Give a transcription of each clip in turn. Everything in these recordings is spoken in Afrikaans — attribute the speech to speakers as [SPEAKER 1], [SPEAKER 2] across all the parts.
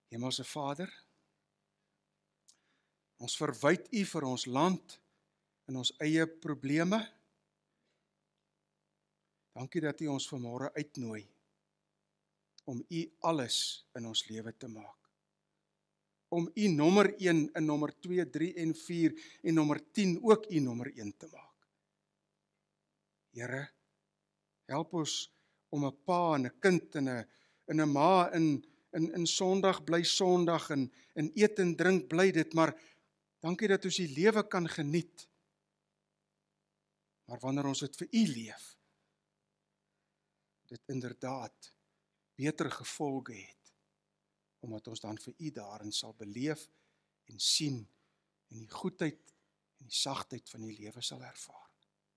[SPEAKER 1] Hemelse Vader, ons verwyd U vir ons land en ons eie probleme. Dankie dat U ons vanmôre uitnooi om U alles in ons lewe te maak. Om U nommer 1 en nommer 2, 3 en 4 en nommer 10 ook U nommer 1 te maak. Here, help ons om 'n pa en 'n kind en 'n ma in Sondag bly Sondag en eet en drink bly dit, maar dankie dat ons die lewe kan geniet. Maar wanneer ons dit vir U leef, dit inderdaad beter gevolge het, omdat ons dan vir U daarin sal beleef en sien en die goedheid en die sagtheid van die lewe sal ervaar.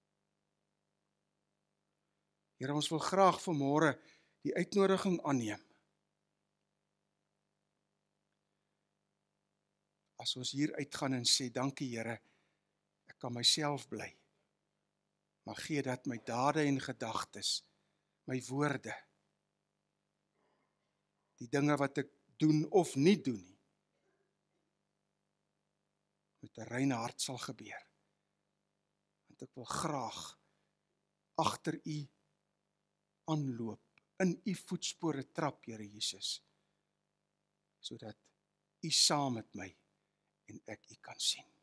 [SPEAKER 1] Here, ons wil graag vanmôre die uitnodiging aanneem. As ons hier uitgaan en sê, dankie Here, ek kan myself bly, maar gee dat my dade en gedagtes, my woorde, die dinge wat ek doen of nie doen nie, met 'n reine hart sal gebeur. Want ek wil graag agter U aanloop, in U voetspore trap, Here Jesus, sodat U saam met my en ek U kan sien.